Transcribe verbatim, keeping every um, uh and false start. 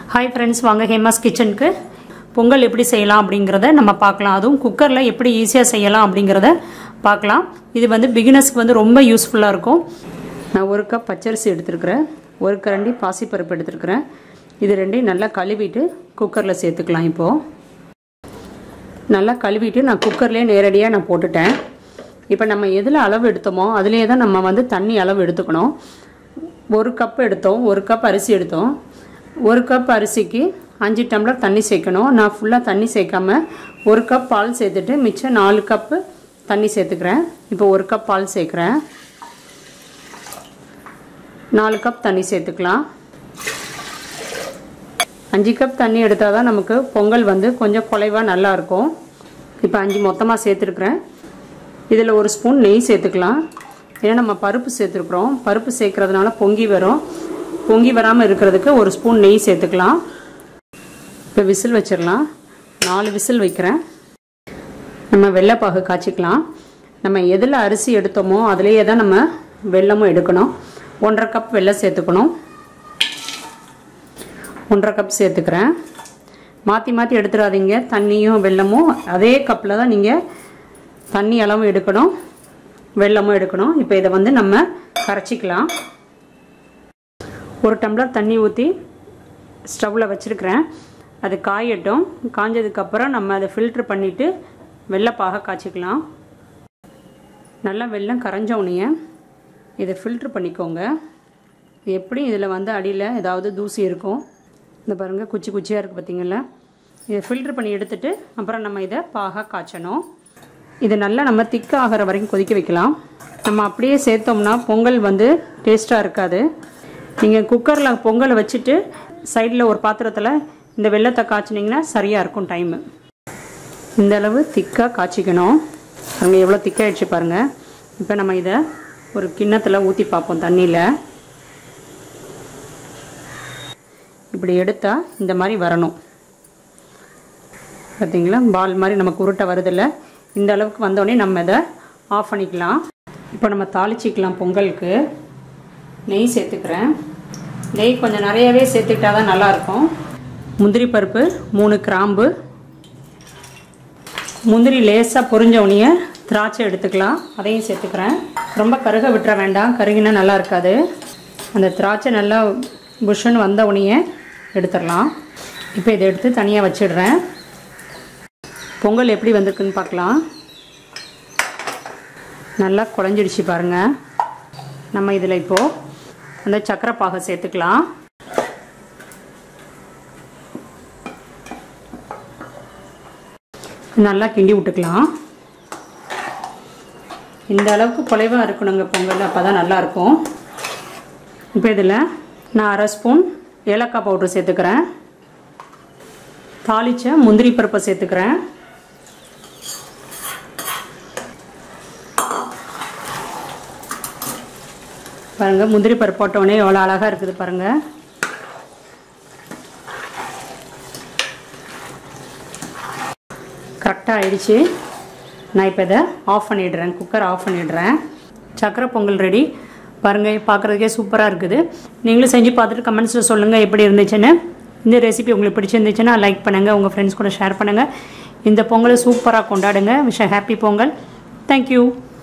Hi friends, வாங்க ஹேமாஸ் கிச்சனுக்கு பொங்கல் எப்படி செய்யலாம் அப்படிங்கறத நம்ம பார்க்கலாம். அதுவும் குக்கர்ல எப்படி ஈஸியா செய்யலாம் அப்படிங்கறத பார்க்கலாம். இது வந்து பிகினர்ஸ்க்கு வந்து ரொம்ப யூஸ்ஃபுல்லா இருக்கும். நான் ஒரு கப் பச்சரிசி எடுத்துக்கிறேன். ஒரு கரண்டி பாசிப்பருப்பு எடுத்துக்கிறேன். இது ரெண்டையும் நல்லா கழுவிட்டு குக்கர்ல சேர்த்துக்கலாம். இப்போ நல்லா கழுவிட்டு நான் குக்கர்லயே நேரடியா நான் போட்டுட்டேன். இப்போ நம்ம எதுல அளவு எடுத்தோமோ அதிலேயே தான் நம்ம வந்து தண்ணி அளவு எடுத்துக்கணும். ஒரு கப் எடுத்தோம், ஒரு கப் அரிசி எடுத்தோம். ஒரு கப் அரிசிக்கு அஞ்சு டம்ளர் தண்ணி சேர்க்கணும். நான் ஃபுல்லா தண்ணி சேர்க்காம ஒரு கப் பால் சேர்த்துட்டு மிச்சம் நாலு கப் தண்ணி சேர்த்துக்கிறேன். இப்போ ஒரு கப் பால் சேர்க்கிறேன். நாலு கப் தண்ணி சேர்த்துக்கலாம். அஞ்சு கப் தண்ணி எடுத்தா தான் நமக்கு பொங்கல் வந்து கொஞ்சம் குழைவா நல்லா இருக்கும். இப்போ அஞ்சு மொத்தமா சேர்த்துக்கிறேன். இதுல ஒரு ஸ்பூன் நெய் சேர்த்துக்கலாம். ஏன்னா நம்ம பருப்பு சேர்த்துக்கிறோம். பருப்பு சேர்க்கிறதுனால பொங்கி வரும். பொங்கி வராம இருக்கிறதுக்கு ஒரு ஸ்பூன் நெய் சேர்த்துக்கலாம். இப்போ விசில் வச்சிரலாம். நாலு விசில் வைக்கிறேன். நம்ம வெல்லப்பாகு காய்ச்சிக்கலாம். நம்ம எதில் அரிசி எடுத்தோமோ அதுலேயே தான் நம்ம வெல்லமும் எடுக்கணும். ஒன்றரை கப் வெல்லம் சேர்த்துக்கணும். ஒன்றரை கப் சேர்த்துக்கிறேன். மாற்றி மாற்றி எடுத்துடாதீங்க. தண்ணியும் வெல்லமும் அதே கப்பில் தான் நீங்கள் தண்ணி அளவும் எடுக்கணும், வெல்லமும் எடுக்கணும். இப்போ இதை வந்து நம்ம கரைச்சிக்கலாம். ஒரு டம்ளர் தண்ணி ஊற்றி ஸ்டவ்வில் வச்சுருக்கிறேன். அது காயட்டும். காஞ்சதுக்கப்புறம் நம்ம அதை ஃபில்ட்ரு பண்ணிவிட்டு வெல்லப்பாக காய்ச்சிக்கலாம். நல்லா வெல்லம் கரைஞ்சோடனே இதை ஃபில்ட்ரு பண்ணிக்கோங்க. எப்படி இதில் வந்து அடியில் ஏதாவது தூசி இருக்கும். இந்த பாருங்கள், குச்சி குச்சியாக இருக்குது பார்த்தீங்களா. இதை ஃபில்ட்ரு பண்ணி எடுத்துட்டு அப்புறம் நம்ம இதை பாக காய்ச்சணும். இது நல்லா நம்ம திக்காக ஆகிற வரைக்கும் கொதிக்க வைக்கலாம். நம்ம அப்படியே சேர்த்தோம்னா பொங்கல் வந்து டேஸ்ட்டாக இருக்காது. நீங்கள் குக்கரில் பொங்கலை வச்சுட்டு சைடில் ஒரு பாத்திரத்தில் இந்த வெல்லத்தை காய்ச்சினீங்கன்னா சரியாக இருக்கும் டைமு. இந்த அளவு திக்காக காய்ச்சிக்கணும். அங்கே எவ்வளோ திக்காகிடுச்சு பாருங்கள். இப்போ நம்ம இதை ஒரு கிண்ணத்தில் ஊற்றி பார்ப்போம். தண்ணியில் இப்படி எடுத்தால் இந்த மாதிரி வரணும். பார்த்தீங்களா, பால் மாதிரி நமக்கு உருட்டை வருதில்ல. இந்த அளவுக்கு வந்தோடனே நம்ம இதை ஆஃப் பண்ணிக்கலாம். இப்போ நம்ம தாளிச்சிக்கலாம். பொங்கலுக்கு நெய் சேர்த்துக்கிறேன். நெய் கொஞ்சம் நிறையவே சேர்த்துக்கிட்டா தான் நல்லாயிருக்கும். முந்திரி பருப்பு, மூணு கிராம்பு, முந்திரி லேசாக பொரிஞ்சவுடனே திராட்சை எடுத்துக்கலாம். அதையும் சேர்த்துக்கிறேன். ரொம்ப கருக விட்டுற வேண்டாம், கருகினா நல்லா இருக்காது. அந்த திராட்சை நல்லா புஷ்ஷுன்னு வந்த உடனே எடுத்துடலாம். இப்போ இதை எடுத்து தனியாக வச்சிடுறேன். பொங்கல் எப்படி வந்திருக்குன்னு பார்க்கலாம். நல்லா குழஞ்சிடுச்சு பாருங்கள். நம்ம இதில் இப்போது அந்த சக்கரை பாகை சேர்த்துக்கலாம். நல்லா கிண்டி விட்டுக்கலாம். இந்த அளவுக்கு குலைவாக இருக்கணுங்க பொங்கல், அப்போ தான் நல்லாயிருக்கும். இப்போ இதில் நான் அரை ஸ்பூன் ஏலக்காய் பவுடர் சேர்த்துக்கிறேன். தாளிச்ச முந்திரி பருப்பை சேர்த்துக்கிறேன். பாருங்கள், முந்திரி பருப்பு போட்டோடனே எவ்வளோ அழகாக இருக்குது பாருங்கள். கரெக்டாக ஆயிடுச்சு. நான் இப்போ இதை ஆஃப் பண்ணிடுறேன். குக்கர் ஆஃப் பண்ணிடுறேன். சக்கரை பொங்கல் ரெடி. பாருங்கள், பார்க்குறதுக்கே சூப்பராக இருக்குது. நீங்களும் செஞ்சு பார்த்துட்டு கமெண்ட்ஸில் சொல்லுங்கள் எப்படி இருந்துச்சுன்னு. இந்த ரெசிபி உங்களுக்கு பிடிச்சிருந்துச்சுன்னா லைக் பண்ணுங்கள், உங்கள் ஃப்ரெண்ட்ஸ் கூட ஷேர் பண்ணுங்கள். இந்த பொங்கலை சூப்பராக கொண்டாடுங்க. Wish happy Pongal. தேங்க்யூ.